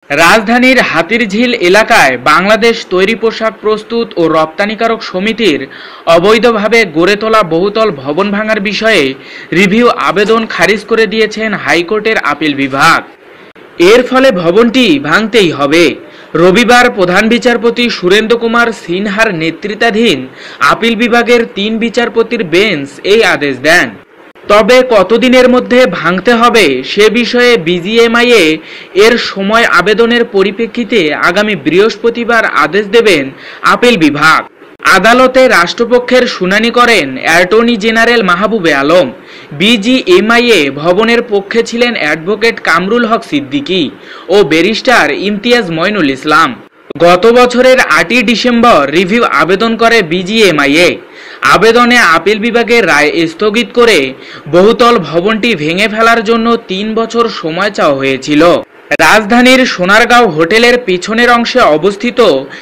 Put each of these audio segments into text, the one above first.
রাজধানীর হাতিরঝিল এলাকায় বাংলাদেশ তৈরি পোশাক প্রস্তুত ও রপ্তানিকারক সমিতির অবৈধভাবে গড়ে তোলা বহুতল ভবন ভাঙার বিষয়ে রিভিউ আবেদন খারিজ করে দিয়েছেন হাইকোর্টের আপিল বিভাগ। এর ফলে ভবনটি ভাঙতেই হবে। রবিবার প্রধান বিচারপতি সুরেন্দ্র কুমার সিনহার নেতৃত্বাধীন আপিল বিভাগের ৩ বিচারপতির বেঞ্চ এই আদেশ দেন। তবে কতদিনের মধ্যে ভাঙতে হবে সে বিষয়ে বিজিএমইএ এর সময় আবেদনের পরিপ্রেক্ষিতে আগামী বৃহস্পতিবার আদেশ দেবেন আপিল বিভাগ। আদালতে রাষ্ট্রপক্ষের শুনানি করেন attorney general Mahbube Alam. BGMEA ভবনের পক্ষে ছিলেন অ্যাডভোকেট কামরুল হক সিদ্দিকী ও ব্যারিস্টার ইমতিয়াজ মঈনুল ইসলাম। গত বছরের ৮ই ডিসেম্বর রিভিউ আবেদন করে বিজিএমইএ। আবেদনে আপিল বিভাগের রায় স্থগিত করে বহুতল ভবনটি ভেঙে ফেলার জন্য ৩ বছর সময় চাওয়া হয়েছিল। রাজধানীর সোনারগাঁও হোটেলের পিছনের অংশে অবস্থিত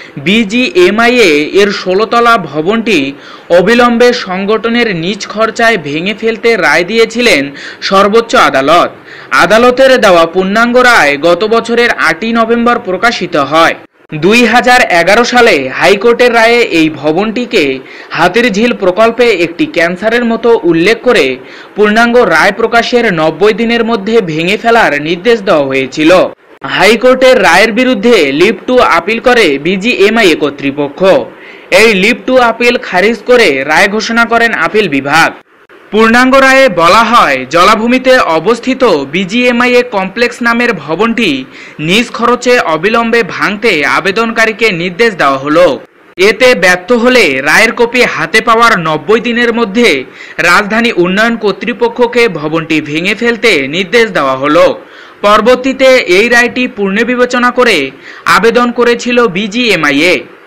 বিজিএমইএ এর ১৬ তলা ভবনটি অবিলম্বে সংগঠনের নিজ খরচায় ভেঙে ফেলতে রায় দিয়েছিলেন সর্বোচ্চ আদালত। আদালতের দেওয়া পূর্ণাঙ্গ রায় গত বছরের ৮ই নভেম্বর প্রকাশিত হয়। ২০১১ সালে হাইকোর্টের রায়ে এই ভবনটিকে হাতিরঝিল প্রকল্পে একটি ক্যান্সারের মতো উল্লেখ করে পূর্ণাঙ্গ রায় প্রকাশের ৯০ দিনের মধ্যে ভেঙে ফেলার নির্দেশ দেওয়া হয়েছিল। হাইকোর্টের রায়ের বিরুদ্ধে লিভ টু আপিল করে বিজিএমইএ কর্তৃপক্ষ। এই লিভ টু আপিল খারিজ করে রায় ঘোষণা করেন আপিল বিভাগ। পূর্ণাঙ্গ রায়ে বলা হয়, জলাভূমিতে অবস্থিত বিজিএমইএ কমপ্লেক্স নামের ভবনটি নিজ খরচে অবিলম্বে ভাঙতে আবেদনকারীকে নির্দেশ দেওয়া হলো। এতে ব্যর্থ হলে রায়ের কপি হাতে পাওয়ার ৯০ দিনের মধ্যে রাজধানী উন্নয়ন কর্তৃপক্ষকে ভবনটি ভেঙে ফেলতে নির্দেশ দেওয়া হলো। পরবর্তীতে এই রায়টি পুনর্বিবেচনা করে আবেদন করেছিল বিজিএমইএ।